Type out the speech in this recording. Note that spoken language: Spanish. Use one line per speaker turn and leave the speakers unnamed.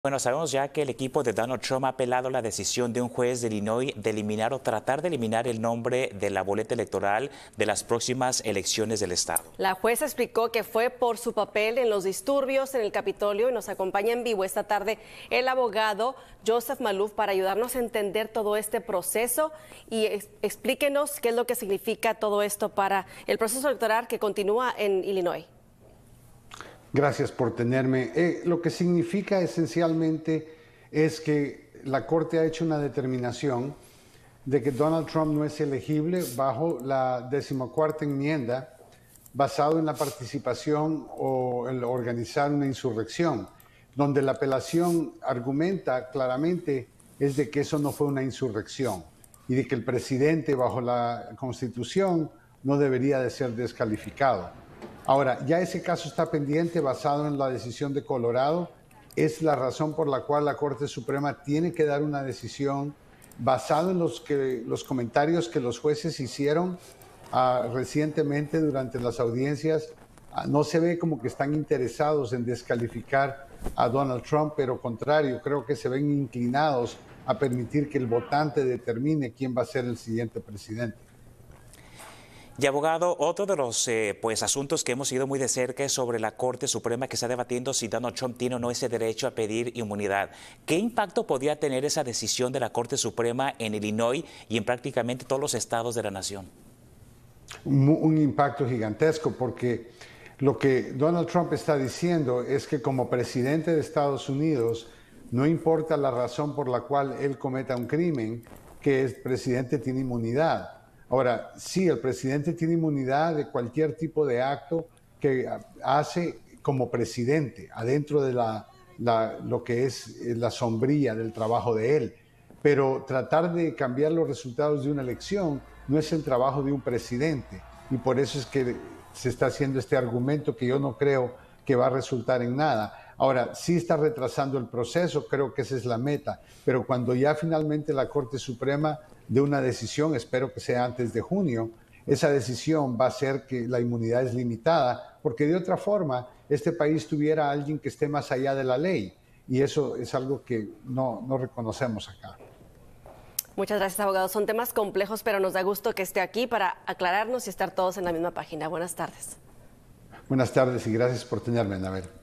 Bueno, sabemos ya que el equipo de Donald Trump ha apelado la decisión de un juez de Illinois de eliminar o tratar de eliminar el nombre de la boleta electoral de las próximas elecciones del estado.
La jueza explicó que fue por su papel en los disturbios en el Capitolio y nos acompaña en vivo esta tarde el abogado Joseph Maloof para ayudarnos a entender todo este proceso y explíquenos qué es lo que significa todo esto para el proceso electoral que continúa en Illinois.
Gracias por tenerme. Lo que significa esencialmente es que la Corte ha hecho una determinación de que Donald Trump no es elegible bajo la 14ª enmienda basado en la participación o en organizar una insurrección, donde la apelación argumenta claramente es de que eso no fue una insurrección y de que el presidente bajo la Constitución no debería de ser descalificado. Ahora, ya ese caso está pendiente basado en la decisión de Colorado. Es la razón por la cual la Corte Suprema tiene que dar una decisión basado en los comentarios que los jueces hicieron recientemente durante las audiencias. No se ve como que están interesados en descalificar a Donald Trump, pero contrario, creo que se ven inclinados a permitir que el votante determine quién va a ser el siguiente presidente.
Y abogado, otro de los asuntos que hemos seguido muy de cerca es sobre la Corte Suprema que está debatiendo si Donald Trump tiene o no ese derecho a pedir inmunidad. ¿Qué impacto podría tener esa decisión de la Corte Suprema en Illinois y en prácticamente todos los estados de la nación?
Un impacto gigantesco, porque lo que Donald Trump está diciendo es que como presidente de Estados Unidos, no importa la razón por la cual él cometa un crimen, que el presidente tiene inmunidad. Ahora, sí, el presidente tiene inmunidad de cualquier tipo de acto que hace como presidente, adentro de lo que es la sombrilla del trabajo de él. Pero tratar de cambiar los resultados de una elección no es el trabajo de un presidente. Y por eso es que se está haciendo este argumento que yo no creo que va a resultar en nada. Ahora, sí está retrasando el proceso, creo que esa es la meta, pero cuando ya finalmente la Corte Suprema dé una decisión, espero que sea antes de junio, esa decisión va a ser que la inmunidad es limitada, porque de otra forma este país tuviera a alguien que esté más allá de la ley, y eso es algo que no reconocemos acá.
Muchas gracias, abogado. Son temas complejos, pero nos da gusto que esté aquí para aclararnos y estar todos en la misma página. Buenas tardes.
Buenas tardes y gracias por tenerme, Anabel.